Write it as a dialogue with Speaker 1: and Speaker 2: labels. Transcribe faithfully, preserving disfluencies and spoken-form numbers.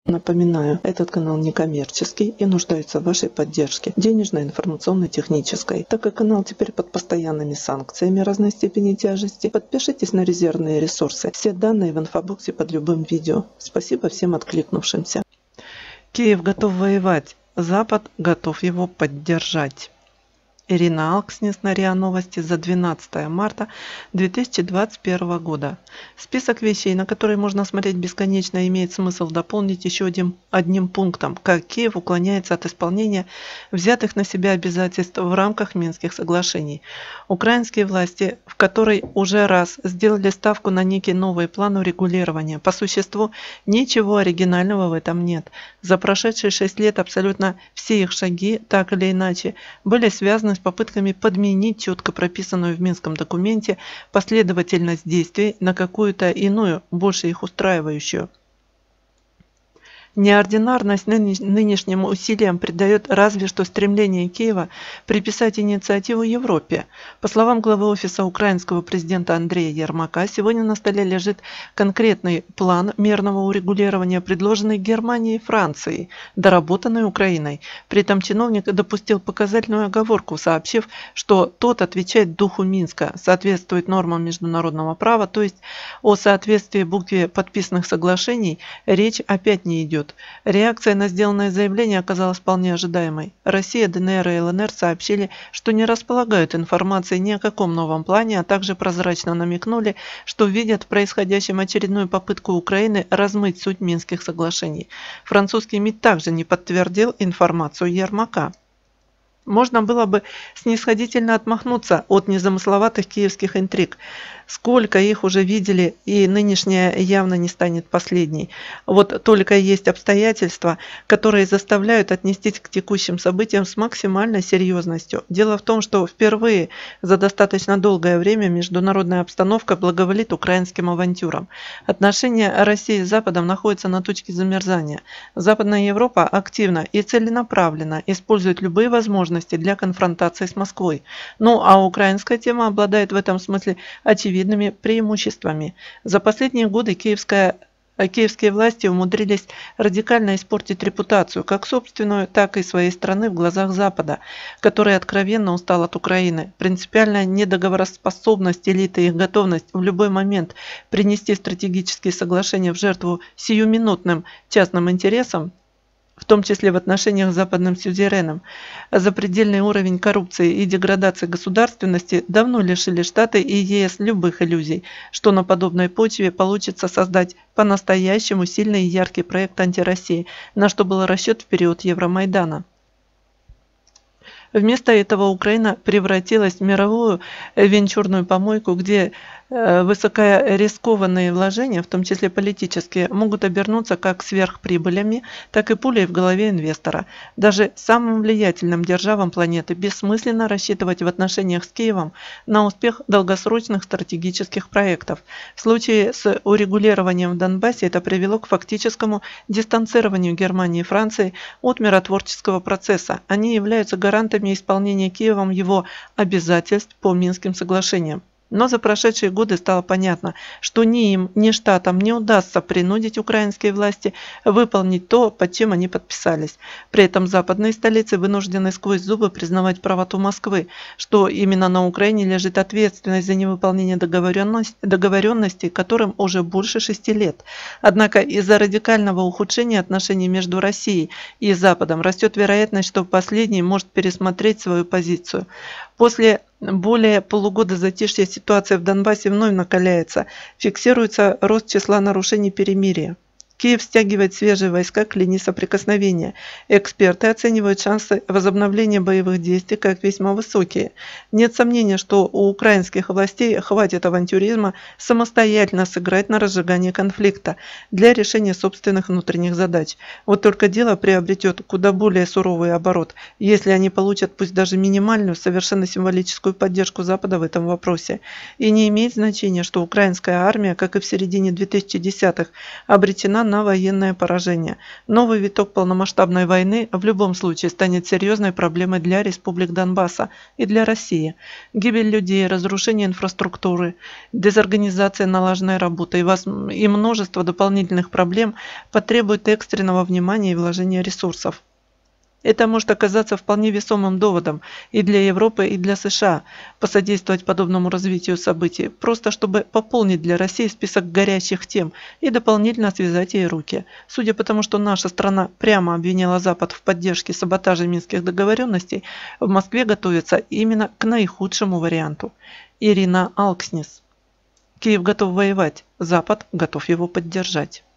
Speaker 1: Напоминаю, этот канал некоммерческий и нуждается в вашей поддержке, денежной, информационной, технической. Так как канал теперь под постоянными санкциями разной степени тяжести, подпишитесь на резервные ресурсы. Все данные в инфобоксе под любым видео. Спасибо всем откликнувшимся. Киев готов воевать, Запад готов его поддержать. Ирина Алкснис на РИА Новости за двенадцатое марта две тысячи двадцать первого года. Список вещей, на которые можно смотреть бесконечно, имеет смысл дополнить еще одним, одним пунктом, как Киев уклоняется от исполнения взятых на себя обязательств в рамках Минских соглашений. Украинские власти, в которой уже раз сделали ставку на некий новый план урегулирования, по существу ничего оригинального в этом нет. За прошедшие шесть лет абсолютно все их шаги, так или иначе, были связаны с попытками подменить четко прописанную в Минском документе последовательность действий на какую-то иную, больше их устраивающую. Неординарность нынешним усилиям придает разве что стремление Киева приписать инициативу Европе. По словам главы офиса украинского президента Андрея Ермака, сегодня на столе лежит конкретный план мирного урегулирования, предложенный Германией и Францией, доработанный Украиной. При этом чиновник допустил показательную оговорку, сообщив, что тот отвечает духу Минска, соответствует нормам международного права, то есть о соответствии букве подписанных соглашений речь опять не идет. Реакция на сделанное заявление оказалась вполне ожидаемой. Россия, ДНР и ЛНР сообщили, что не располагают информацией ни о каком новом плане, а также прозрачно намекнули, что видят в происходящем очередную попытку Украины размыть суть Минских соглашений. Французский МИД также не подтвердил информацию Ермака. Можно было бы снисходительно отмахнуться от незамысловатых киевских интриг. Сколько их уже видели, и нынешняя явно не станет последней. Вот только есть обстоятельства, которые заставляют отнестись к текущим событиям с максимальной серьезностью. Дело в том, что впервые за достаточно долгое время международная обстановка благоволит украинским авантюрам. Отношения России с Западом находятся на точке замерзания. Западная Европа активно и целенаправленно использует любые возможности для конфронтации с Москвой. Ну а украинская тема обладает в этом смысле очевидными преимуществами. За последние годы киевская Киевские власти умудрились радикально испортить репутацию, как собственную, так и своей страны в глазах Запада, который откровенно устал от Украины. Принципиальная недоговороспособность элиты и их готовность в любой момент принести стратегические соглашения в жертву сиюминутным частным интересам, в том числе в отношениях с западным сюзереном, запредельный уровень коррупции и деградации государственности давно лишили Штаты и ЕС любых иллюзий, что на подобной почве получится создать по-настоящему сильный и яркий проект антироссии, на что был расчет в период Евромайдана. Вместо этого Украина превратилась в мировую венчурную помойку, где высокорискованные вложения, в том числе политические, могут обернуться как сверхприбылями, так и пулей в голове инвестора. Даже самым влиятельным державам планеты бессмысленно рассчитывать в отношениях с Киевом на успех долгосрочных стратегических проектов. В случае с урегулированием в Донбассе это привело к фактическому дистанцированию Германии и Франции от миротворческого процесса. Они являются гарантами исполнения Киевом его обязательств по Минским соглашениям. Но за прошедшие годы стало понятно, что ни им, ни Штатам не удастся принудить украинские власти выполнить то, под чем они подписались. При этом западные столицы вынуждены сквозь зубы признавать правоту Москвы, что именно на Украине лежит ответственность за невыполнение договоренностей, договоренностей, которым уже больше шести лет. Однако из-за радикального ухудшения отношений между Россией и Западом растет вероятность, что последний может пересмотреть свою позицию. После более полугода затишья ситуация в Донбассе вновь накаляется. Фиксируется рост числа нарушений перемирия. Киев стягивает свежие войска к линии соприкосновения. Эксперты оценивают шансы возобновления боевых действий как весьма высокие. Нет сомнения, что у украинских властей хватит авантюризма самостоятельно сыграть на разжигание конфликта для решения собственных внутренних задач. Вот только дело приобретет куда более суровый оборот, если они получат пусть даже минимальную, совершенно символическую поддержку Запада в этом вопросе. И не имеет значения, что украинская армия, как и в середине две тысячи десятых, обречена на военное поражение. Новый виток полномасштабной войны в любом случае станет серьезной проблемой для республик Донбасса и для России. Гибель людей, разрушение инфраструктуры, дезорганизация налаженной работы и, воз... и множество дополнительных проблем потребуют экстренного внимания и вложения ресурсов. Это может оказаться вполне весомым доводом и для Европы, и для США посодействовать подобному развитию событий, просто чтобы пополнить для России список горячих тем и дополнительно связать ей руки. Судя по тому, что наша страна прямо обвинила Запад в поддержке саботажа минских договоренностей, в Москве готовится именно к наихудшему варианту. Ирина Алкснис. Киев готов воевать, Запад готов его поддержать.